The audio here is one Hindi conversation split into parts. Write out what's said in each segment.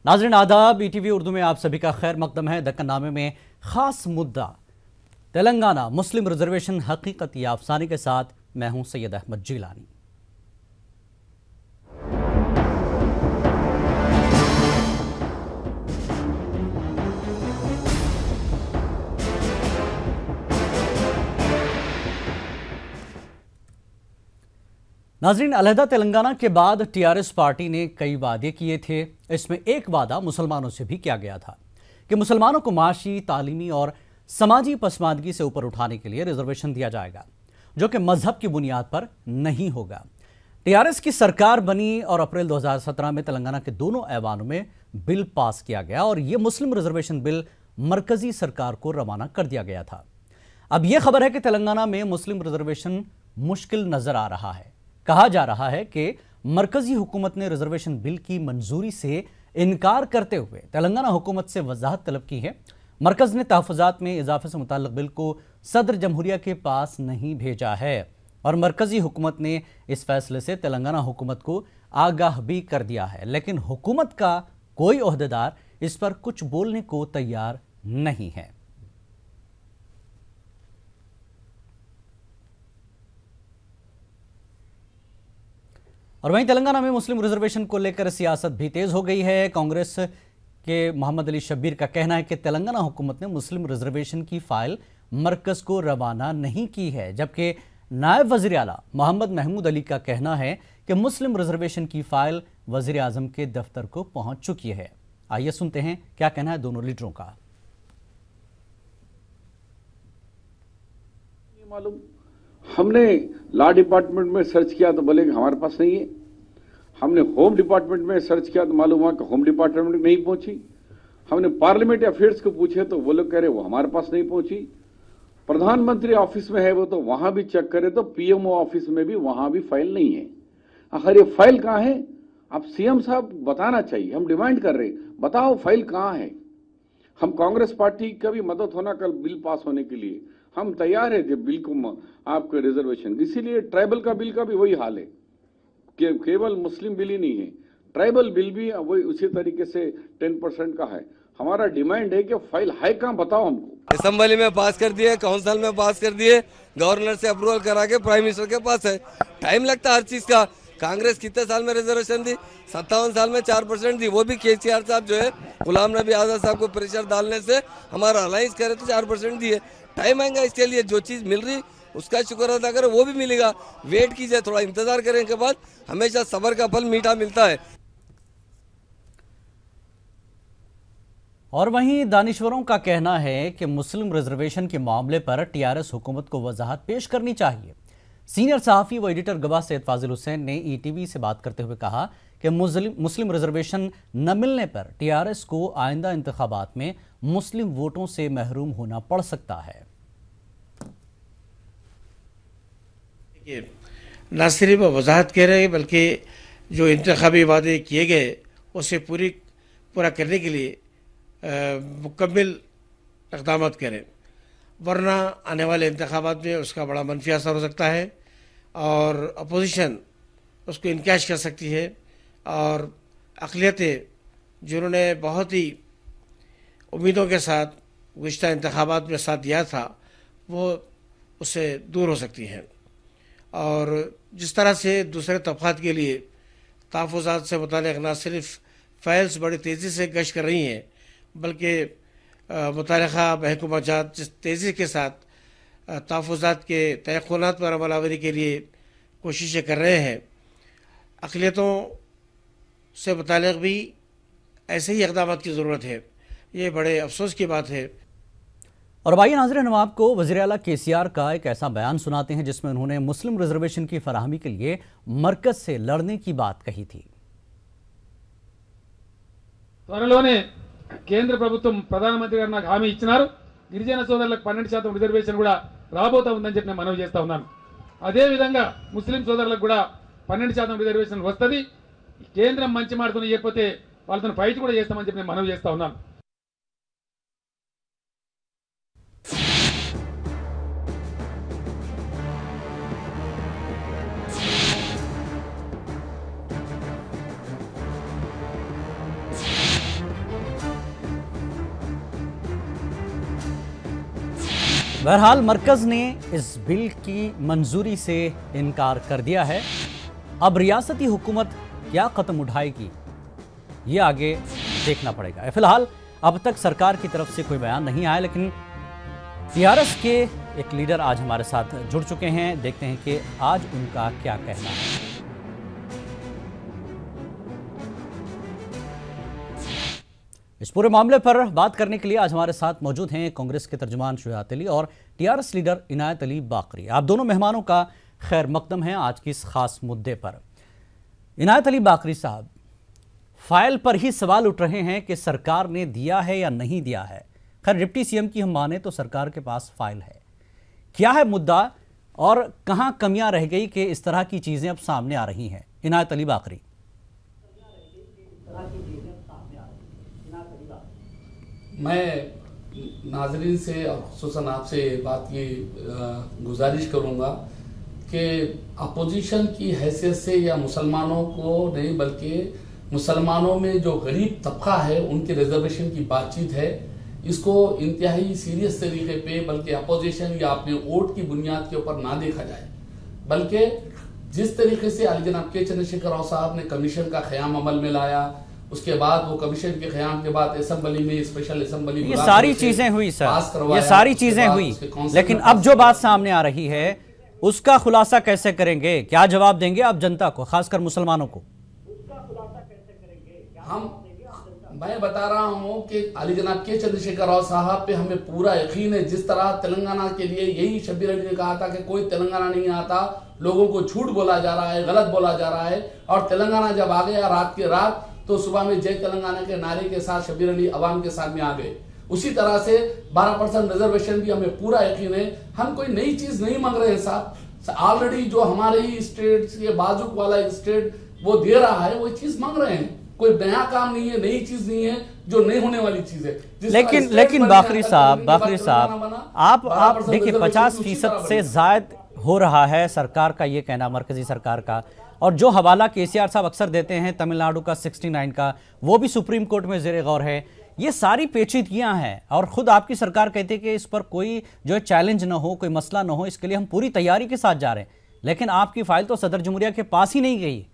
नाज़रीन आदाब, ईटीवी उर्दू में आप सभी का खैर मकदम है। दक्कन नामे में खास मुद्दा तेलंगाना मुस्लिम रिजर्वेशन हकीकत या अफसाने के साथ मैं हूं सैयद अहमद जिलानी। नाजरीन, अलहदा तेलंगाना के बाद टीआरएस पार्टी ने कई वादे किए थे। इसमें एक वादा मुसलमानों से भी किया गया था कि मुसलमानों को माशी, तालीमी और समाजी पसमानदगी से ऊपर उठाने के लिए रिजर्वेशन दिया जाएगा, जो कि मजहब की बुनियाद पर नहीं होगा। टीआरएस की सरकार बनी और अप्रैल 2017 में तेलंगाना के दोनों ऐवानों में बिल पास किया गया और यह मुस्लिम रिजर्वेशन बिल मरकजी सरकार को रवाना कर दिया गया था। अब यह खबर है कि तेलंगाना में मुस्लिम रिजर्वेशन मुश्किल नजर आ रहा है। कहा जा रहा है कि मरकजी हुकूमत ने रिजर्वेशन बिल की मंजूरी से इनकार करते हुए तेलंगाना हुकूमत से वजाहत तलब की है। मरकज ने तहफ़्फ़ुज़ात में इजाफे से मुताल्लिक़ बिल को सदर जमहूरिया के पास नहीं भेजा है और मरकजी हुकूमत ने इस फैसले से तेलंगाना हुकूमत को आगाह भी कर दिया है, लेकिन हुकूमत का कोई ओहदेदार इस पर कुछ बोलने को तैयार नहीं है। और वहीं तेलंगाना में मुस्लिम रिजर्वेशन को लेकर सियासत भी तेज हो गई है। कांग्रेस के मोहम्मद अली शब्बीर का कहना है कि तेलंगाना हुकूमत ने मुस्लिम रिजर्वेशन की फाइल मरकज को रवाना नहीं की है, जबकि नायब वज़ीर आला मोहम्मद महमूद अली का कहना है कि मुस्लिम रिजर्वेशन की फाइल वज़ीर आज़म के दफ्तर को पहुंच चुकी है। आइए सुनते हैं क्या कहना है दोनों लीडरों का। मालूम, हमने लॉ डिपार्टमेंट में सर्च किया तो बोले कि हमारे पास नहीं है। हमने होम डिपार्टमेंट में सर्च किया तो मालूम हुआ कि होम डिपार्टमेंट नहीं पहुंची। हमने पार्लियामेंट अफेयर्स को पूछे तो वो लोग कह रहे वो हमारे पास नहीं पहुंची। प्रधानमंत्री ऑफिस में है वो तो वहां भी चेक करे तो पीएमओ ऑफिस में भी वहां भी फाइल नहीं है। आखिर ये फाइल कहाँ है? अब सीएम साहब बताना चाहिए। हम डिमांड कर रहे बताओ फाइल कहाँ है। हम कांग्रेस पार्टी का भी मदद होना कल बिल पास होने के लिए हम तैयार है जब बिल को आपके रिजर्वेशन। इसीलिए ट्राइबल का बिल का भी वही हाल है कि केवल मुस्लिम बिल ही नहीं है, ट्राइबल बिल भी वही उसी तरीके से 10% का है। हमारा डिमांड है कि फाइल है कहाँ बताओ हमको। असेंबली में पास कर दिए, काउंसिल में पास कर दिए, गवर्नर से अप्रूवल करा के प्राइम मिनिस्टर के पास है। टाइम लगता है हर चीज का। कांग्रेस कितने साल में रिजर्वेशन दी? 57 साल में 4% दी, वो भी केसीआर साहब जो है गुलाम नबी आजाद साहब को प्रेशर डालने से हमारा अलायंस करे तो 4% दिए। टाइम आएगा इसके लिए, जो चीज मिल रही उसका शुक्र अदा करें, वो भी मिलेगा। वेट कीजिए, थोड़ा इंतजार करने के बाद हमेशा सब्र का फल मीठा मिलता है। और वहीं दानिश्वरों का कहना है कि मुस्लिम रिजर्वेशन के मामले पर टीआरएस हुकूमत को वजाहत पेश करनी चाहिए। सीनियर सहाफ़ी व एडिटर गवाह सैयद फाजिल हुसैन ने ईटीवी से बात करते हुए कहा कि मुस्लिम रिजर्वेशन न मिलने पर टीआरएस को आइंदा इंतखाबात में मुस्लिम वोटों से महरूम होना पड़ सकता है। न सिर्फ वजाहत कह रहे हैं बल्कि जो इंतखाबी वादे किए गए उसे पूरा करने के लिए मुकम्मल इक़दाम करें, वरना आने वाले इंतखाबात में उसका बड़ा मनफी असर हो सकता है और अपोजिशन उसको इनकैश कर सकती है और अक़लियतें जिन्होंने बहुत ही उम्मीदों के साथ गुज़िश्ता इंतखाबात में साथ दिया था वो उससे दूर हो सकती हैं। और जिस तरह से दूसरे तबक़ात के लिए तहफ़्फ़ुज़ात से मुताल्लिक़ न सिर्फ फाइल्स बड़ी तेज़ी से गश्त कर रही हैं बल्कि मुताल्लिक़ा महकमा जात जिस तेज़ी के साथ तहफ़्फ़ुज़ात के तयक़ुनात पर अमल आवरी के लिए कोशिशें कर रहे हैं, अक़लियतों से मुताल्लिक़ भी ऐसे ही इक़दाम की ज़रूरत है। ये बड़े अफसोस की बात है। और भाई नाज़रीन, हम आपको वज़ीर आला केसीआर का एक ऐसा बयान सुनाते हैं जिसमें उन्होंने मुस्लिम रिजर्वेशन की फराहमी के लिए मरकज से लड़ने की बात कही थी। త్వరలోనే కేంద్ర ప్రభుత్వం ప్రధానమంత్రి గారు నాకు హామీ ఇచ్చినారు, గిరిజన సోదరులకు 12% రిజర్వేషన్ కూడా రాబోతా ఉందని చెప్పి నేను మనవి చేస్తా ఉన్నాను। అదే విధంగా ముస్లిం సోదరులకు కూడా 12% రిజర్వేషన్ వస్తది। కేంద్రం మంచి మాటతో ఇవ్వకపోతే వాళ్ళతో ఫైట్ కూడా చేస్తామని చెప్పి నేను మనవి చేస్తా ఉన్నాను। बहरहाल मरकज ने इस बिल की मंजूरी से इनकार कर दिया है। अब रियासती हुकूमत क्या कदम उठाएगी ये आगे देखना पड़ेगा। फिलहाल अब तक सरकार की तरफ से कोई बयान नहीं आया, लेकिन टीआरएस के एक लीडर आज हमारे साथ जुड़ चुके हैं। देखते हैं कि आज उनका क्या कहना है। इस पूरे मामले पर बात करने के लिए आज हमारे साथ मौजूद हैं कांग्रेस के तर्जुमान शुजात अली और टीआरएस लीडर इनायत अली बाकरी। आप दोनों मेहमानों का खैर मकदम है आज की इस खास मुद्दे पर। इनायत अली बाकरी साहब, फाइल पर ही सवाल उठ रहे हैं कि सरकार ने दिया है या नहीं दिया है। खैर डिप्टी सीएम की हम माने तो सरकार के पास फाइल है। क्या है मुद्दा और कहां कमियां रह गई कि इस तरह की चीजें अब सामने आ रही हैं? इनायत अली बाकरी। मैं नाजरीन से और खुसूसन आपसे बात की गुजारिश करूंगा कि अपोजिशन की हैसियत से या मुसलमानों को नहीं बल्कि मुसलमानों में जो गरीब तबका है उनके रिजर्वेशन की बातचीत है, इसको इंतहाई सीरियस तरीके पे बल्कि अपोजिशन या अपने वोट की बुनियाद के ऊपर ना देखा जाए, बल्कि जिस तरीके से अली जनाब के चंद्रशेखर राव साहब ने कमीशन का क़याम अमल में लाया, उसके बाद वो कमीशन के क़याम के बाद असेंबली में स्पेशल असेंबली ये सारी चीजें हुई सर, ये सारी चीजें हुई, लेकिन अब जो बात सामने आ रही है उसका खुलासा कैसे करेंगे? क्या जवाब देंगे आप जनता को, खासकर मुसलमानों को? मैं बता रहा हूं कि अली जनाब के चंद्रशेखर राव साहब पे हमें पूरा यकीन है। जिस तरह तेलंगाना के लिए यही शब्बीर अली ने कहा था कि कोई तेलंगाना नहीं आता, लोगों को झूठ बोला जा रहा है, गलत बोला जा रहा है, और तेलंगाना जब आ गया रात के रात तो सुबह में जय तेलंगाना के नारे के साथ शब्बीर अली अवाम के साथ में आ गए। उसी तरह से 12% रिजर्वेशन भी हमें पूरा यकीन है। हम कोई नई चीज नहीं मांग रहे हैं साहब, ऑलरेडी जो हमारे ही स्टेट के बाजुक वाला स्टेट वो दे रहा है वो चीज मांग रहे हैं। कोई नया काम नहीं है, नई चीज नहीं है जो नहीं होने वाली चीज है। लेकिन बाकरी साहब आप देखिए 50% से ज्यादा हो रहा है सरकार का ये कहना, मरकजी सरकार का, और जो हवाला केसीआर साहब अक्सर देते हैं तमिलनाडु का 69 का, वो भी सुप्रीम कोर्ट में ज़ेर गौर है। ये सारी पेचीदगियां हैं और खुद आपकी सरकार कहती है कि इस पर कोई जो है चैलेंज ना हो, कोई मसला ना हो, इसके लिए हम पूरी तैयारी के साथ जा रहे हैं। लेकिन आपकी फाइल तो सदर जमहूरिया के पास ही नहीं गई।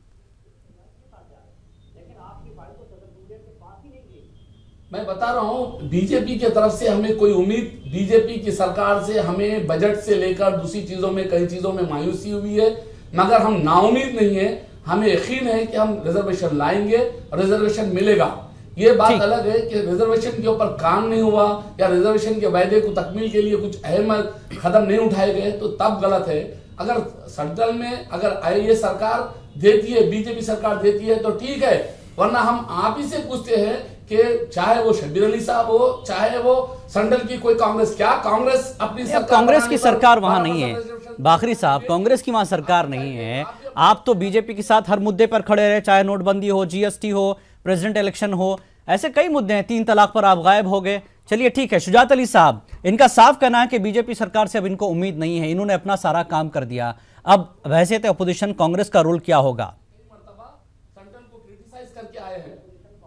मैं बता रहा हूं बीजेपी की तरफ से हमें कोई उम्मीद, बीजेपी की सरकार से हमें बजट से लेकर दूसरी चीजों में कई चीजों में मायूसी हुई है, मगर हम नाउमीद नहीं है। हमें यकीन है कि हम रिजर्वेशन लाएंगे और रिजर्वेशन मिलेगा। ये बात अलग है कि रिजर्वेशन के ऊपर काम नहीं हुआ या रिजर्वेशन के वायदे को तकमील के लिए कुछ अहम कदम नहीं उठाए गए तो तब गलत है। अगर सेंट्रल में अगर ये सरकार देती है, बीजेपी सरकार देती है तो ठीक है, वरना हम आप ही से पूछते हैं कि चाहे वो शब्बीर अली साहब हो, चाहे वो सेंट्रल की कोई कांग्रेस, क्या कांग्रेस अपनी सरकार, कांग्रेस की सरकार वहां नहीं है बाकरी साहब, कांग्रेस की वहां सरकार नहीं है। आप तो बीजेपी के साथ हर मुद्दे पर खड़े रहे, चाहे नोटबंदी हो, जीएसटी हो, प्रेसिडेंट इलेक्शन हो, ऐसे कई मुद्दे हैं। 3 तलाक पर आप गायब हो गए। चलिए ठीक है, शुजात अली साहब, इनका साफ कहना है कि बीजेपी सरकार से अब इनको उम्मीद नहीं है, इन्होंने अपना सारा काम कर दिया। अब वैसे तो अपोजिशन कांग्रेस का रोल क्या होगा? सेंट्रल को क्रिटिसाइज करके आए हैं।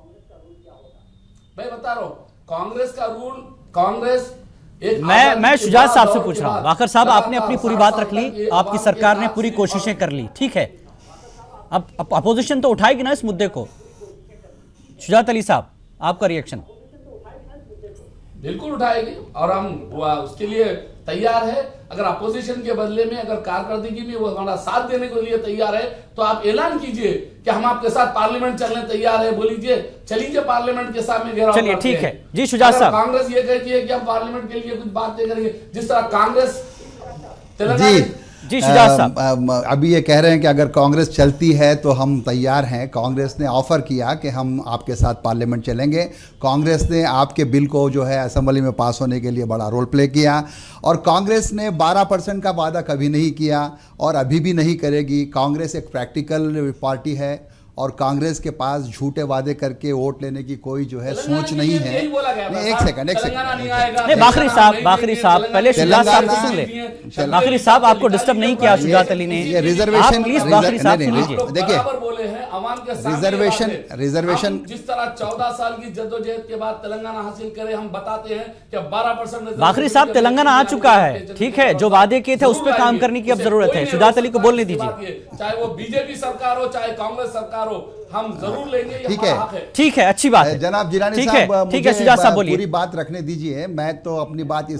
मैं बता रहा हूं कांग्रेस का रूल, कांग्रेस मैं शुजात साहब से पूछ रहा हूं। वाकर साहब, आपने अपनी पूरी बात रख ली, आपकी सरकार ने पूरी कोशिशें कर ली, ठीक है, अब अपोजिशन तो उठाएगी ना इस मुद्दे को। शुजात अली साहब, आपका रिएक्शन? बिल्कुल उठाएगी और हम उसके लिए तैयार है। अगर अपोजिशन के बदले में अगर कारकर्दगी में वो हमारा साथ देने के लिए तैयार है तो आप ऐलान कीजिए कि हम आपके साथ पार्लियामेंट चलने तैयार है, बोलीजिए, चलिए पार्लियामेंट के सामने घेराव। चलिए ठीक है जी शुजात साहब। कांग्रेस ये कहती है कि हम पार्लियामेंट के लिए कुछ बात नहीं करेंगे, जिस तरह कांग्रेस जी शुजात साहब अभी ये कह रहे हैं कि अगर कांग्रेस चलती है तो हम तैयार हैं। कांग्रेस ने ऑफर किया कि हम आपके साथ पार्लियामेंट चलेंगे। कांग्रेस ने आपके बिल को जो है असेंबली में पास होने के लिए बड़ा रोल प्ले किया और कांग्रेस ने 12% का वादा कभी नहीं किया और अभी भी नहीं करेगी। कांग्रेस एक प्रैक्टिकल पार्टी है और कांग्रेस के पास झूठे वादे करके वोट लेने की कोई जो है सोच नहीं है। एक सेकंड नहीं, बाकरी साहब पहले शुजात साहब को सुन ले। बाकरी साहब आपको डिस्टर्ब नहीं किया शुजात अली ने, ये रिजर्वेशन प्लीज बाकरी साहब सुन लीजिए। देखिए रिजर्वेशन जिस तरह 14 साल की जद्दोजहद के बाद तेलंगाना हासिल करे, हम बताते हैं कि 12% बाकरी साहब तेलंगाना आ चुका है, ठीक है, जो वादे किए थे उस पर काम करने की अब जरूरत है। शुजात अली को बोलने दीजिए। चाहे वो बीजेपी सरकार हो चाहे कांग्रेस सरकार हो, हम जरूर लेंगे। ठीक है, अच्छी बात है जनाब जिलानी साहब, ठीक है शुजात साहब बोलिए। पूरी बात रखने दीजिए। मैं अपनी बात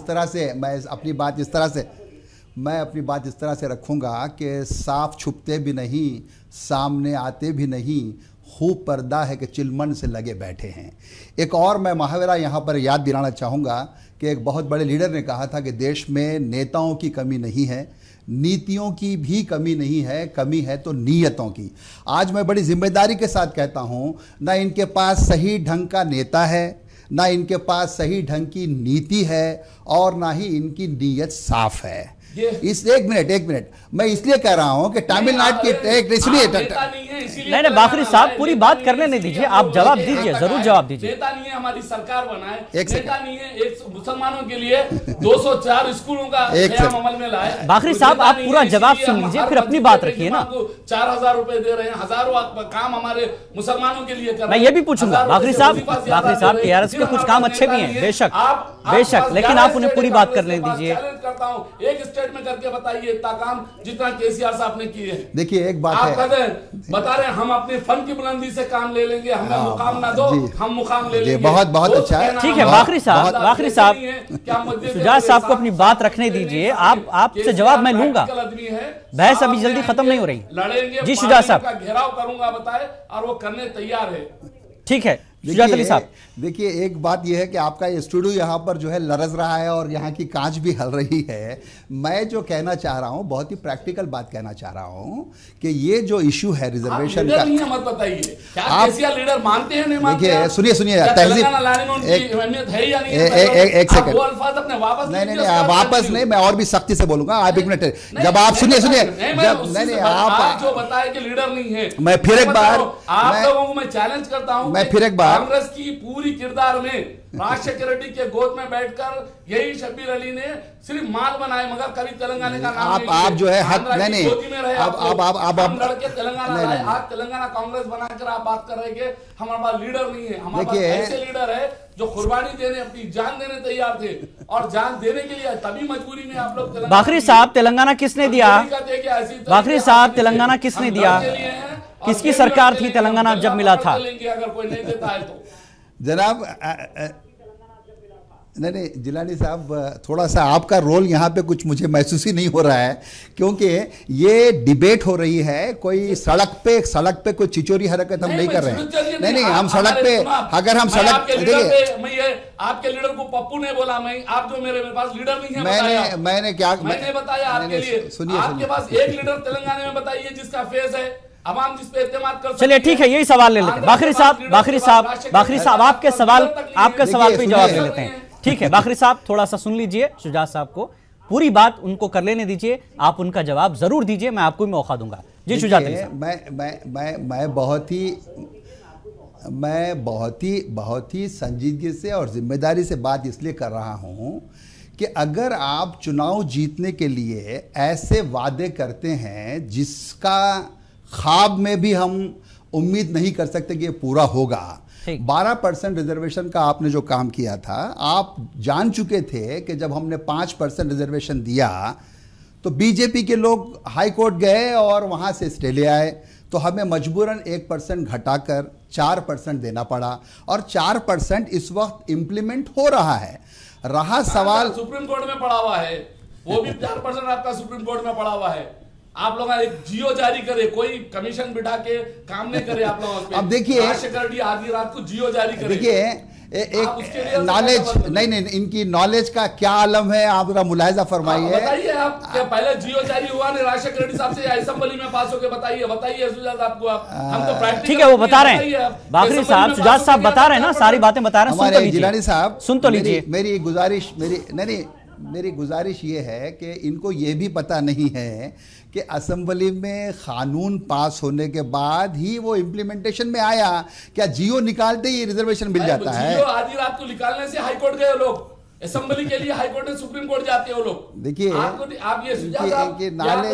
इस तरह से रखूंगा कि साफ छुपते भी नहीं, सामने आते भी नहीं, खूब पर्दा है कि चिलमन से लगे बैठे हैं। एक और मैं मुहावरा यहाँ पर याद दिलाना चाहूँगा कि एक बहुत बड़े लीडर ने कहा था कि देश में नेताओं की कमी नहीं है, नीतियों की भी कमी नहीं है, कमी है तो नीयतों की। आज मैं बड़ी जिम्मेदारी के साथ कहता हूँ, ना इनके पास सही ढंग का नेता है, ना इनके पास सही ढंग की नीति है, और ना ही इनकी नीयत साफ है। इस एक मिनट मैं इसलिए कह रहा हूं कि तमिलनाडु की सुनिए नहीं बाकरी साहब पूरी बात करने नहीं दीजिए, आप जवाब दीजिए, जरूर जवाब दीजिए। नेता नहीं है हमारी सरकार बनाए, नेता नहीं है एक मुसलमानों के लिए 204 स्कूलों का क़याम अमल में लाए। बाकरी साहब आप पूरा जवाब सुन लीजिए, फिर अपनी बात रखिए ना। 4000 रुपए दे रहे हैं, हजारों काम हमारे मुसलमानों के लिए कर रहे हैं। मैं ये भी पूछूंगा बाकरी साहब TRS के कुछ काम अच्छे भी हैं, बेशक, लेकिन आप उन्हें पूरी बात करने दीजिए। करता हूं, एक स्टेट में करके बताइए इतना काम जितना केसीआर साहब ने किए। देखिए एक बात आप बता रहे हैं हम अपने फन की बुलंदी से काम ले लेंगे, हमें मुकाम ना दो, हम मुकाम ले लेंगे। बहुत अच्छा है, ठीक है बाकरी साहब शुजात साहब को अपनी बात रखने दीजिए। आपसे जवाब मैं लूंगा, बहस अभी जल्दी खत्म नहीं हो रही। लड़ेंगे जी शुजात साहब, घेराव करूंगा बताए, और वो करने तैयार है। ठीक है शुजात अली साहब, देखिए एक बात यह है कि आपका ये स्टूडियो यहाँ पर जो है लरज रहा है और यहाँ की कांच भी हल रही है। मैं जो कहना चाह रहा हूँ, बहुत ही प्रैक्टिकल बात कहना चाह रहा हूँ कि ये जो इशू है रिजर्वेशन का, मत बताइए क्या केसीआर लीडर मानते हैं नहीं मानते? देखिए सुनिए तहजीब, एक सेकंड, नहीं वापस नहीं, मैं और भी सख्ती से बोलूंगा। आप एक मिनट, जब आप सुनिए नहीं आप जो बताए कि लीडर नहीं है, मैं फिर एक बार आप लोगों को मैं चैलेंज करता हूँ, मैं फिर एक बार कांग्रेस की पूरी किरदार में राज सेक्रेटरी के गोद में बैठकर यही शब्बीर अली ने सिर्फ माल बनाए, मगर कभी तेलंगाना का नाम आप जो है हक नहीं आप लड़के तेलंगाना लाए। आज तेलंगाना कांग्रेस बनाकर आप बात कर रहे हैं हमारे पास लीडर नहीं है। हमारे पास ऐसे लीडर है जो कुर्बानी देने, अपनी जान देने तैयार थे, और जान देने के लिए तभी मजबूरी में आप लोग। बाकरी साहब तेलंगाना किसने दिया? बाकरी साहब तेलंगाना किसने दिया? किसकी सरकार थी तेलंगाना जब मिला था? अगर कोई नहीं देता है तो जनाब नहीं जिलानी साहब, थोड़ा सा आपका रोल यहाँ पे कुछ मुझे महसूस ही नहीं हो रहा है, क्योंकि ये डिबेट हो रही है। कोई सड़क पे कोई चिचोरी हरकत हम नहीं कर रहे हैं। नहीं हम सड़क पे, अगर हम सड़क देखिए आपके लीडर को पप्पू ने बोला, मैं आप जो मेरे पास लीडर नहीं है, मैंने बताया आपके लिए। सुनिए आपके पास एक लीडर तेलंगाना में बताइए जिसका फेस है, अवाम जिस पे इत्तेमाद कर। चलिए ठीक है, यही सवाल ले लेते हैं। बाकरी साहब आपके सवाल पे जवाब ले लेते हैं। ठीक है बाकरी साहब, थोड़ा सा सुन लीजिए शुजात साहब को, पूरी बात उनको कर लेने दीजिए, आप उनका जवाब जरूर दीजिए, मैं आपको भी मौका दूंगा। जी शुजात अली साहब, मैं बहुत ही संजीदगी से और जिम्मेदारी से बात इसलिए कर रहा हूं कि अगर आप चुनाव जीतने के लिए ऐसे वादे करते हैं जिसका ख्वाब में भी हम उम्मीद नहीं कर सकते कि ये पूरा होगा। 12% रिजर्वेशन का आपने जो काम किया था, आप जान चुके थे कि जब हमने 5% रिजर्वेशन दिया तो बीजेपी के लोग हाई कोर्ट गए और वहां से स्टे ले आए, तो हमें मजबूरन 1% घटाकर 4% देना पड़ा, और 4% इस वक्त इंप्लीमेंट हो रहा है। रहा सवाल, सुप्रीम कोर्ट में पड़ा हुआ है, वो भी 4% आपका सुप्रीम कोर्ट में पड़ा हुआ है। आप लोग एक जियो जारी करे, कोई कमीशन बिठा के काम नहीं करे आप लोग। अब देखिए आधी रात को जियो जारी करे। देखिए एक नॉलेज नहीं इनकी नॉलेज का क्या आलम है, आप जरा मुलाहिजा फरमाइए। बताइए आप, क्या पहले जियो जारी हुआ ने राज सेक्रेटरी साहब से असेंबली में पास होके बताइए सुजात आपको, हम तो प्रैक्टिकल। ठीक है वो बता रहे हैं बाकरी साहब, शुजात साहब बता रहे हैं ना, सारी बातें बता रहे हैं। जिलानी साहब सुन तो लीजिए मेरी गुजारिश, मेरी नहीं मेरी गुजारिश ये है कि इनको ये भी पता नहीं है कि असेंबली में कानून पास होने के बाद ही वो इम्प्लीमेंटेशन में आया। क्या जियो निकालते ही रिजर्वेशन मिल जाता है? जियो आधी रात को निकालने से हाईकोर्ट गए लोग, असेंबली के लिए हाईकोर्ट ने सुप्रीम कोर्ट जाते हो लोग। देखिए आप ये इनकी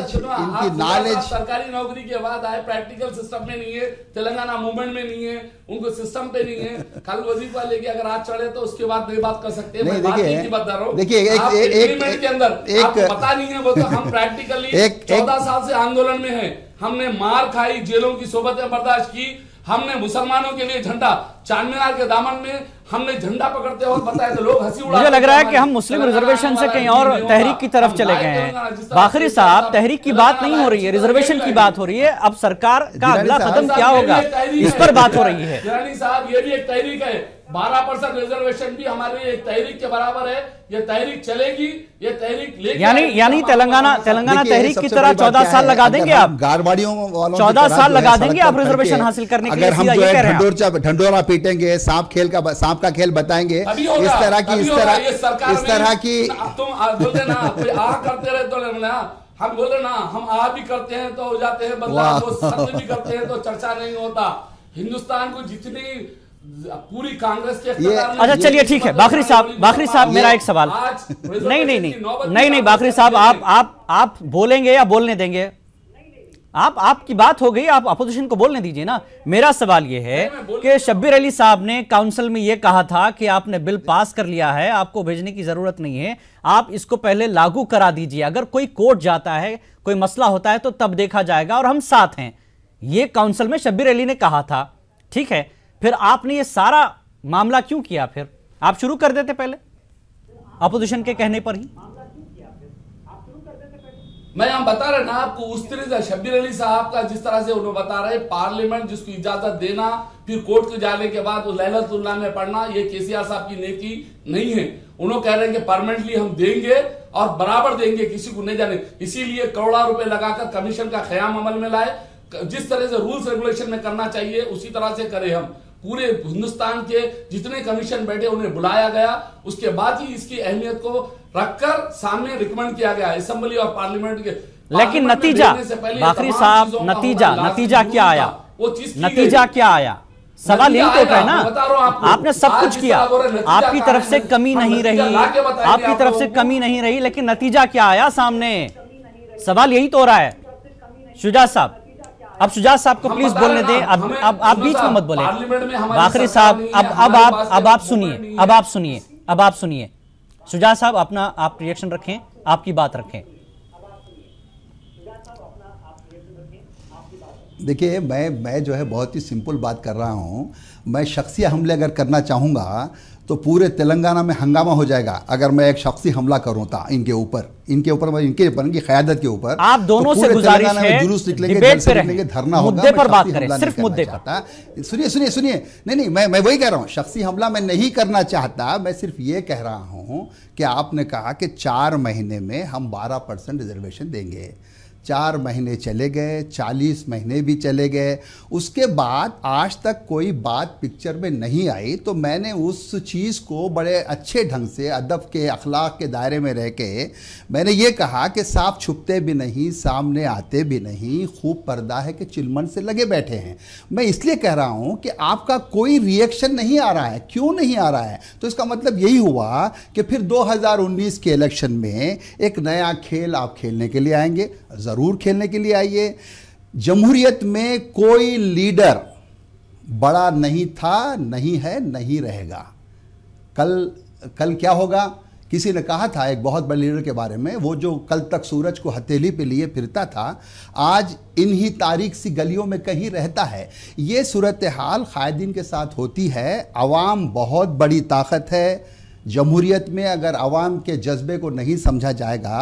नॉलेज सरकारी नौकरी के बाद आए, प्रैक्टिकल सिस्टम में नहीं है, तेलंगाना मूवमेंट में नहीं है, उनको सिस्टम पे नहीं है। कल वजीफा लेके अगर आप चढ़े तो उसके बाद नहीं बात कर सकते। नहीं, देखिए एग्रीमेंट के अंदर आपको पता नहीं है वो तो हम प्रैक्टिकली 14 साल से आंदोलन में है, हमने मार खाई, जेलों की सोबतें बर्दाश्त की, हमने मुसलमानों के लिए झंडा चांदमीनार के दामन में हमने झंडा पकड़ते हुए बताया तो लोग हंसी उड़ा। मुझे लग रहा है कि हम मुस्लिम रिजर्वेशन से कहीं और तहरीक की तरफ चले गए हैं। बाखरी साहब, तहरीक की बात नहीं हो रही है, रिजर्वेशन की बात हो रही है। अब सरकार का अगला कदम क्या होगा, इस पर बात हो रही है। गिरानी साहब, ये भी एक तहरीक है, 12% रिजर्वेशन भी हमारे लिए एक तहरीक के बराबर है। ये तहरीक चलेगी, ये तहरीक लेके यानी तेलंगाना तहरीक की तरह 14 साल लगा देंगे आप, गारवाड़ियों वालों 14 साल लगा देंगे आप रिजर्वेशन हासिल करने के लिए। अगर हम जो है ढंडोरा पीटेंगे, सांप का खेल बताएंगे, इस तरह की तुम बोलते ना कोई आ करते रहे तो हम बोले ना हम आ भी करते हैं तो हो जाते हैं बदला, भी करते हैं तो चर्चा नहीं होता। हिंदुस्तान को जितनी पूरी कांग्रेस के अच्छा चलिए ठीक है। बाखरी साहब मेरा एक सवाल, नहीं बाखरी साहब, आप बोलेंगे या बोलने देंगे? आपकी बात हो गई, आप अपोजिशन को बोलने दीजिए ना। मेरा सवाल यह है कि शब्बीर अली साहब ने काउंसिल में यह कहा था कि आपने बिल पास कर लिया है, आपको भेजने की जरूरत नहीं है, आप इसको पहले लागू करा दीजिए, अगर कोई कोर्ट जाता है, कोई मसला होता है तो तब देखा जाएगा और हम साथ हैं। यह काउंसिल में शब्बीर अली ने कहा था, ठीक है। फिर आपने ये सारा मामला क्यों किया? फिर आप शुरू कर देते पहले अपोजिशन के कहने पर ही। मैं हम बता रहे ना आपको, उस तरह से शब्बीर अली साहब का जिस तरह से उन्होंने बता रहे, पार्लियामेंट जिसको इजाजत देना, फिर कोर्ट के जाने के बाद वो लैलतुल्लाह में पढ़ना, ये केसीआर साहब की नेकी नहीं है। उन्होंने कह रहे हैं कि परमानेंटली हम देंगे और बराबर देंगे, किसी को नहीं जाने। इसीलिए करोड़ों रुपए लगाकर कमीशन का क़याम अमल में लाए। जिस तरह से रूल्स रेगुलेशन में करना चाहिए उसी तरह से करें। हम पूरे हिंदुस्तान के जितने कमीशन बैठे उन्हें बुलाया गया, उसके बाद ही इसकी अहमियत को रखकर सामने रिकमेंड किया गया असेंबली और पार्लियामेंट के। लेकिन नतीजा, बाखरी साहब, नतीजा क्या आया? वो चीज नतीजा क्या आया? सवाल यही तो है ना, आपने सब कुछ किया, आपकी तरफ से कमी नहीं रही, लेकिन नतीजा क्या आया सामने? सवाल यही तो हो रहा है। शुजात साहब, अब शुजात साहब को प्लीज बोलने दें, अब आप बीच में मत बोले। बाखरी साहब, अब आप सुनिए। शुजात साहब आप रिएक्शन रखें, आपकी बात रखें। देखिए, मैं जो है बहुत ही सिंपल बात कर रहा हूँ। मैं शख्सी हमले अगर करना चाहूँगा तो पूरे तेलंगाना में हंगामा हो जाएगा। अगर मैं एक शख्सी हमला करूँ था इनके ऊपर इनकी क़यादत के ऊपर, आप दोनों से गुजारिश है, जुलूस निकलेंगे, धरना होगा, मुद्दे पर बात करें, सिर्फ मुद्दे पर। सुनिए, नहीं, मैं वही कह रहा हूँ, शख्सी हमला मैं नहीं करना चाहता। मैं सिर्फ ये कह रहा हूँ कि आपने कहा कि 4 महीने में हम 12% रिजर्वेशन देंगे। 4 महीने चले गए, 40 महीने भी चले गए, उसके बाद आज तक कोई बात पिक्चर में नहीं आई। तो मैंने उस चीज़ को बड़े अच्छे ढंग से अदब के अखलाक के दायरे में रह के मैंने ये कहा कि सांप छुपते भी नहीं, सामने आते भी नहीं, खूब पर्दा है कि चिलमन से लगे बैठे हैं। मैं इसलिए कह रहा हूँ कि आपका कोई रिएक्शन नहीं आ रहा है। क्यों नहीं आ रहा है? तो इसका मतलब यही हुआ कि फिर 2019 के इलेक्शन में एक नया खेल आप खेलने के लिए आएंगे। ज़रूर खेलने के लिए आइए। जमहूरियत में कोई लीडर बड़ा नहीं था, नहीं है, नहीं रहेगा। कल क्या होगा? किसी ने कहा था एक बहुत बड़े लीडर के बारे में, वो जो कल तक सूरज को हथेली पे लिए फिरता था, आज इन्हीं तारीख सी गलियों में कहीं रहता है। ये सूरत हाल कायदीन के साथ होती है। अवाम बहुत बड़ी ताकत है। जमहूरियत में अगर अवाम के जज्बे को नहीं समझा जाएगा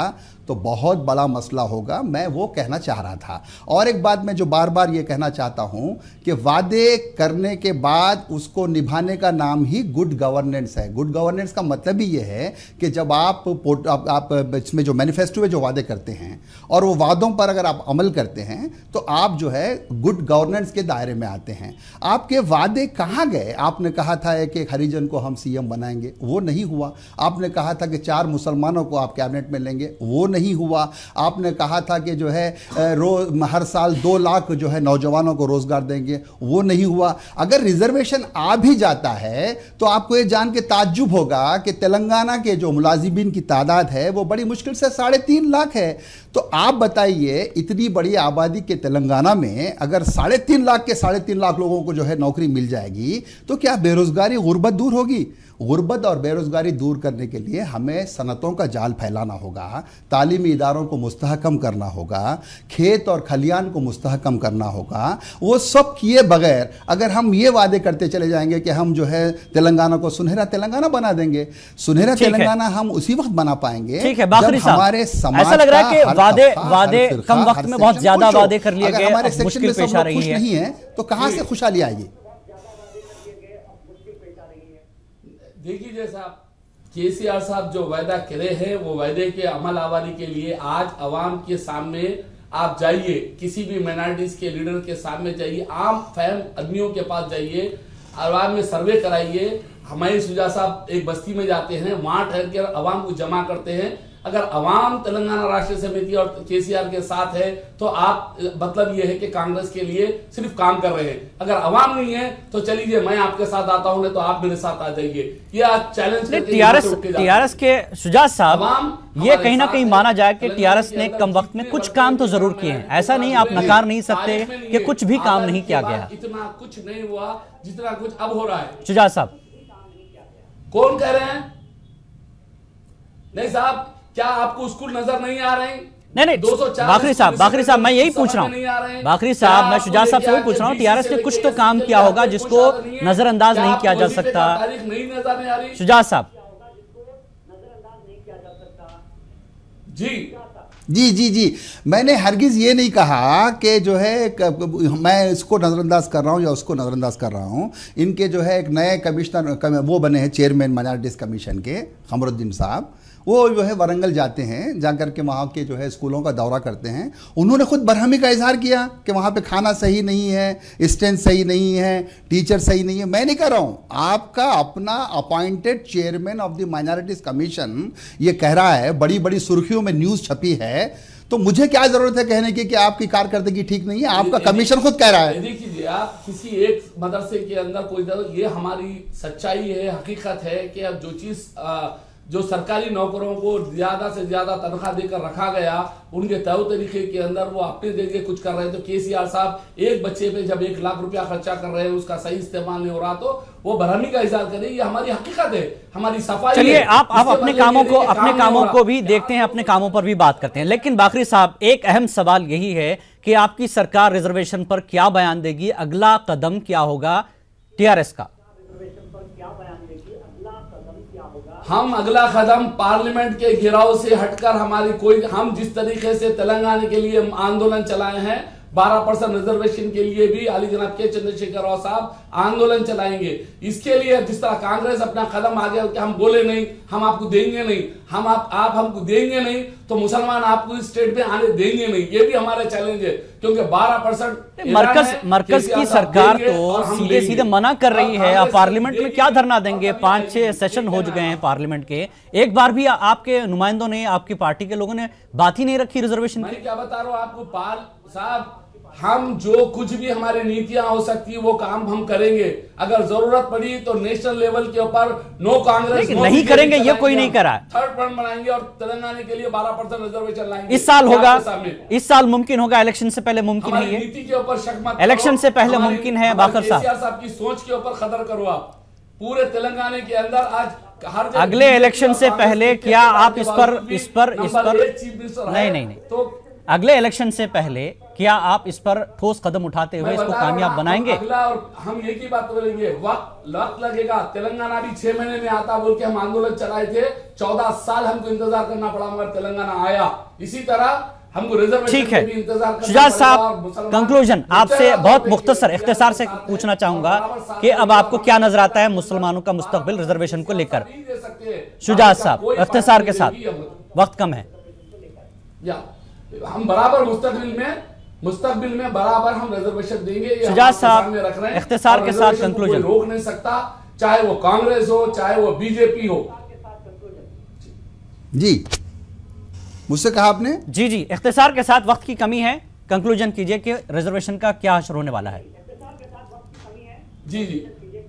तो बहुत बड़ा मसला होगा। मैं वो कहना चाह रहा था। और एक बात मैं जो बार बार ये कहना चाहता हूँ कि वादे करने के बाद उसको निभाने का नाम ही गुड गवर्नेंस है। गुड गवर्नेंस का मतलब ही ये है कि जब आप इसमें जो मैनिफेस्टो में जो वादे करते हैं और वो वादों पर अगर आप अमल करते हैं तो आप जो है गुड गवर्नेंस के दायरे में आते हैं। आपके वादे कहाँ गए? आपने कहा था कि एक हरिजन को हम सीएम बनाएंगे, वो नहीं हुआ। आपने कहा था कि 4 मुसलमानों को आप कैबिनेट में लेंगे, वो नहीं हुआ। आपने कहा था कि जो है हर साल 2 लाख जो है नौजवानों को रोजगार देंगे, वो नहीं हुआ। अगर रिजर्वेशन आ भी जाता है तो आपको ये जान के ताज्जुब होगा कि तेलंगाना के जो मुलाजिमीन की तादाद है वो बड़ी मुश्किल से 3.5 लाख है। तो आप बताइए, इतनी बड़ी आबादी के तेलंगाना में अगर 3.5 लाख के 3.5 लाख लोगों को जो है नौकरी मिल जाएगी तो क्या बेरोजगारी, गुर्बत दूर होगी? गुर्बत और बेरोजगारी दूर करने के लिए हमें सनतों का जाल फैलाना होगा, तालीमी इदारों को मुस्तहकम करना होगा, खेत और खलियान को मुस्तहकम करना होगा। वो सब किए बगैर अगर हम ये वादे करते चले जाएंगे कि हम जो है तेलंगाना को सुनहरा तेलंगाना बना देंगे, सुनहरा तेलंगाना हम उसी वक्त बना पाएंगे। ठीक है बाकरी साहब, हमारे समाज ऐसा लग रहा है कि वादे कम वक्त में बहुत ज्यादा वादे कर लिए गए, हमारे सेक्शन मुश्किल में पेश सब आ लोग खुश रही है। नहीं है तो कहां से खुशहाली आएगी? देखिए जैसा केसीआर साहब जो वायदा करे हैं वो वायदे के अमल आवारी के लिए आज अवाम के सामने आप जाइए, किसी भी माइनॉरिटीज के लीडर के सामने जाइए, आम फैम आदमियों के पास जाइए, अवाम में सर्वे कराइए। हमारे सुजा साहब एक बस्ती में जाते हैं, वहां ठहर कर अवाम को जमा करते हैं। अगर अवाम तेलंगाना राष्ट्र समिति और केसीआर के साथ है तो आप मतलब यह है कि कांग्रेस के लिए सिर्फ काम कर रहे हैं। अगर अवाम नहीं है तो चलिए मैं आपके साथ आता हूं, नहीं तो आप मेरे साथ आ जाइए। ये आज चैलेंज टीआरएस के शुजात साहब, ये कहीं ना कहीं माना जाए कि टीआरएस ने कम वक्त में कुछ काम तो जरूर किए हैं, ऐसा नहीं, आप नकार नहीं सकते कि कुछ भी काम नहीं किया गया। इतना कुछ नहीं हुआ जितना कुछ अब हो रहा है। शुजात साहब कौन कह रहे हैं? नहीं साहब, क्या आपको स्कूल नजर नहीं आ रहे हैं? नहीं, बाकरी साहब मैं यही पूछ रहा हूँ। बाकरी साहब, मैं शुजात साहब से वही पूछ रहा हूँ, टीआरएस ने कुछ तो काम किया होगा जिसको नजरअंदाज नहीं किया जा सकता। शुजात साहब जी, मैंने हरगिज ये नहीं कहा कि जो है मैं इसको नज़रअंदाज कर रहा हूँ या उसको नज़रअंदाज कर रहा हूँ। इनके जो है एक नए कमिश्नर वो बने हैं, चेयरमैन माइनॉरिटीज़ कमीशन के, खमरुद्दीन साहब। वो जो है वारंगल जाते हैं, जाकर के वहाँ के जो है स्कूलों का दौरा करते हैं। उन्होंने खुद बरहमी का इजहार किया कि वहाँ पे खाना सही नहीं है, स्ट्रेंथ सही नहीं है, टीचर सही नहीं है। मैं नहीं कर रहा हूँ, आपका अपना appointed chairman of the minorities commission ये कह रहा है, बड़ी बड़ी सुर्खियों में न्यूज़ छपी है। तो मुझे क्या जरूरत है कहने की कि आपकी कारकर्दगी ठीक नहीं है? आपका कमीशन खुद कह रहा है। देखिए आप किसी एक मदरसे के अंदर कोई, ये हमारी सच्चाई है, हकीकत है कि अब जो चीज जो सरकारी नौकरों को ज्यादा से ज्यादा तनख्वाह देकर रखा गया, उनके तय तरीके के अंदर वो अपने जरिए कुछ कर रहे हैं। तो केसीआर साहब एक बच्चे पे जब 1 लाख रुपया खर्चा कर रहे हैं, उसका सही इस्तेमाल नहीं हो रहा, तो वो भरमी का इजहार करें। ये हमारी हकीकत है, हमारी सफाई। चलिए आप अपने कामों को भी देखते हैं, अपने कामों पर भी बात करते हैं। लेकिन बाकरी साहब, एक अहम सवाल यही है कि आपकी सरकार रिजर्वेशन पर क्या बयान देगी, अगला कदम क्या होगा टीआरएस का? हम अगला कदम पार्लियामेंट के घेराव से हटकर हम जिस तरीके से तेलंगाना के लिए आंदोलन चलाए हैं, 12% रिजर्वेशन के लिए भी अली जनाब के चंद्रशेखर राव साहब आंदोलन चलाएंगे। इसके लिए जिस तरह कांग्रेस अपना कदम आगे कि हम बोले नहीं, हम आपको देंगे नहीं, आप हमको देंगे नहीं तो मुसलमान आपको इस स्टेट में आने देंगे नहीं, ये भी हमारा चैलेंज है। क्योंकि 12% मरकज की सरकार तो सीधे सीधे मना कर रही है। आप पार्लियामेंट में क्या धरना देंगे? 5-6 सेशन हो चुके हैं पार्लियामेंट के, एक बार भी आपके नुमाइंदों ने, आपकी पार्टी के लोगों ने बात ही नहीं रखी रिजर्वेशन की। मैं क्या बता रहा हूँ आपको पाल साहब, हम जो कुछ भी हमारी नीतियां हो सकती है वो काम हम करेंगे। अगर जरूरत पड़ी तो नेशनल लेवल के ऊपर नो कांग्रेस नहीं करेंगे, ये कोई नहीं करा। थर्ड फ्रंट बनाएंगे और तेलंगाना के लिए 12% रिजर्वेशन लाएंगे। इस साल होगा, इस साल मुमकिन होगा, इलेक्शन से पहले मुमकिन है। ये नीति के ऊपर शक मत, इलेक्शन से पहले मुमकिन है। बाकर साहब की सोच के ऊपर कदर करो। आप पूरे तेलंगाना के अंदर आज हर अगले इलेक्शन से पहले क्या आप इस पर नहीं तो अगले इलेक्शन से पहले क्या आप इस पर ठोस कदम उठाते हुए इसको कामयाब बनाएंगे? अगला, और हम एक ही बात बोलेंगे, वक्त लगेगा। तेलंगाना भी 6 महीने में आता बोल के हम आंदोलन चलाए थे, 14 साल हमको इंतजार करना पड़ा, मगर तेलंगाना आया। इसी तरह हमको रिजर्वेशन ठीक है। भी इंतजार करना शुजात पड़ेगा। साहब, कंक्लूजन आपसे बहुत मुख्तसर इख्तिसार से पूछना चाहूंगा कि अब आपको क्या नजर आता है मुसलमानों का मुस्तकबिल रिजर्वेशन को लेकर? शुजात साहब, इख्तिसार के साथ, वक्त कम है। या हम बराबर मुस्तकबिल में बराबर हम रिजर्वेशन देंगे। शुजात साहब, इख्तिसार के साथ कंक्लूजन। रोक नहीं सकता, चाहे वो कांग्रेस हो, चाहे वो बीजेपी हो। जी, मुझसे कहा आपने? जी जी, इख्तिसार के साथ, वक्त की कमी है, कंक्लूजन कीजिए कि रिजर्वेशन का क्या असर होने वाला है। जी जी,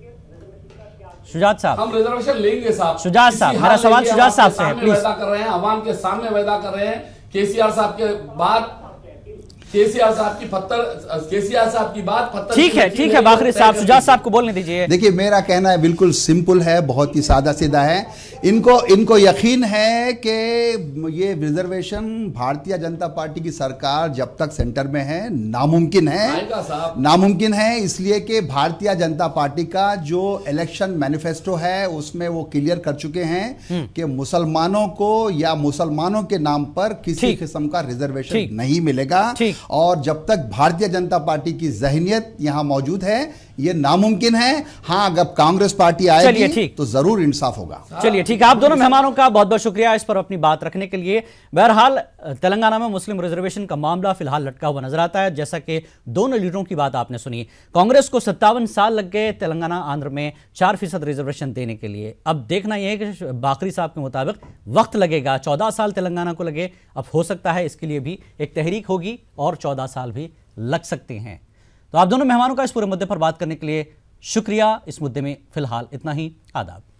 शुजात साहब, हम रिजर्वेशन लेंगे साहब। शुजात साहब, मेरा सवाल शुजात साहब से है, प्लीज। वादा कर रहे हैं, अवाम के सामने वादा कर रहे हैं। केसीआर साहब के बाद केसीआर साहब की बात पत्थर। ठीक है बाखरी साहब, शुजात साहब को बोलने दीजिए। देखिए, मेरा कहना है बिल्कुल सिंपल है, बहुत ही सादा सीधा है। इनको यकीन है कि ये रिजर्वेशन भारतीय जनता पार्टी की सरकार जब तक सेंटर में है नामुमकिन है, इसलिए कि भारतीय जनता पार्टी का जो इलेक्शन मैनिफेस्टो है उसमें वो क्लियर कर चुके हैं कि मुसलमानों को या मुसलमानों के नाम पर किसी किस्म का रिजर्वेशन नहीं मिलेगा। और जब तक भारतीय जनता पार्टी की ज़हनियत यहां मौजूद है ये नामुमकिन है। हां, अगर कांग्रेस पार्टी आएगी तो जरूर इंसाफ होगा। चलिए ठीक है, आप दोनों मेहमानों का बहुत बहुत शुक्रिया इस पर अपनी बात रखने के लिए। बहरहाल तेलंगाना में मुस्लिम रिजर्वेशन का मामला फिलहाल लटका हुआ नजर आता है। जैसा कि दोनों लीडरों की बात आपने सुनी, कांग्रेस को 57 साल लग गए तेलंगाना आंध्र में 4% रिजर्वेशन देने के लिए। अब देखना यह है कि बाकरी साहब के मुताबिक वक्त लगेगा, 14 साल तेलंगाना को लगे। अब हो सकता है इसके लिए भी एक तहरीक होगी और 14 साल भी लग सकते हैं। तो आप दोनों मेहमानों का इस पूरे मुद्दे पर बात करने के लिए शुक्रिया। इस मुद्दे में फिलहाल इतना ही। आदाब।